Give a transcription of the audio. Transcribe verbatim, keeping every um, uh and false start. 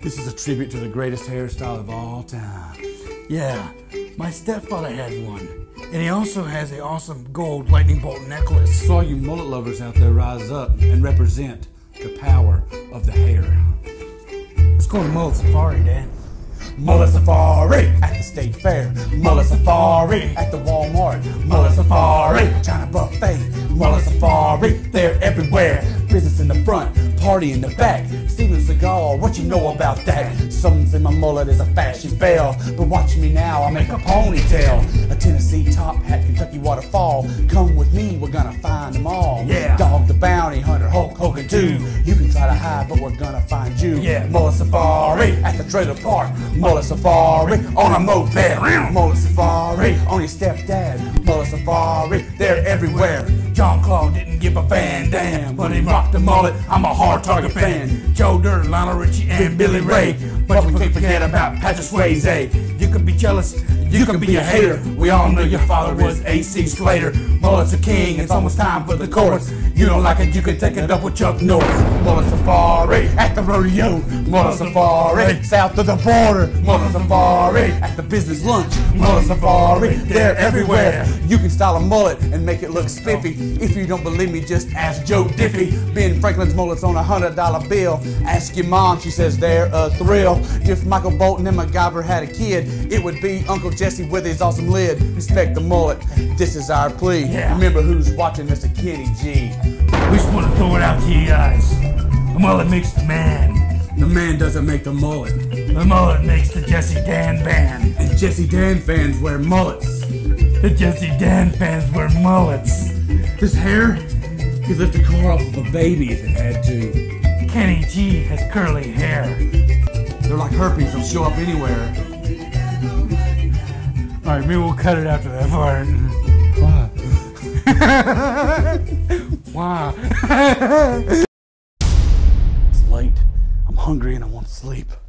This is a tribute to the greatest hairstyle of all time. Yeah, my stepfather had one. And he also has an awesome gold lightning bolt necklace. So all you mullet lovers out there, rise up and represent the power of the hair. Let's go to Mullet Safari, Dan. Mullet Safari at the State Fair. Mullet Safari at the Walmart. Mullet Safari, China Buffet. Mullet Safari, they're everywhere. Business in the front, party in the back. Steven Seagal, what you know about that? Some say my mullet is a fashion belle, but watch me now, I make a ponytail. A Tennessee top hat, Kentucky waterfall. Come with me, we're gonna find them all. Yeah. Dog the bounty hunter, Hulk Hogan too. You can try to hide, but we're gonna find you. Yeah. Mullet Safari at the trailer park. Mullet Safari on a moped. Mullet Safari on your stepdad. Mullet Safari, they're everywhere. John Claude didn't give a Van Dam, but he rocked the mullet. I'm a hard target fan. Joe Dirt, Lionel Richie, and Billy Ray. But you can't forget about Patrick Swayzay. You could be jealous, you could be a hater. We all know your father was A C Slater. Mullet's a king, it's almost time for the chorus. You don't like it, you can take it up with Chuck Norris. Mullet Safari at the rodeo. Mullet Safari south of the border. Mullet Safari at the business lunch. Mullet Safari, they're everywhere. You can style a mullet and make it look spiffy. If you don't believe me, just ask Joe Diffie. Ben Franklin's mullet's on a hundred dollar bill. Ask your mom, she says they're a thrill. If Michael Bolton and MacGyver had a kid, it would be Uncle Jesse with his awesome lid. Respect the mullet, this is our plea. Yeah. Remember who's watching, Mister Kenny G. We just want to throw it out to you guys. The mullet makes the man. The man doesn't make the mullet. The mullet makes the Jesse Dan band. And Jesse Dan fans wear mullets. The Jesse Dan fans wear mullets. This hair could lift a car off of a baby if it had to. Kenny G has curly hair. They're like herpes, they'll show up anywhere. Alright, maybe we'll cut it after that part. Wow. It's late. I'm hungry and I want to sleep.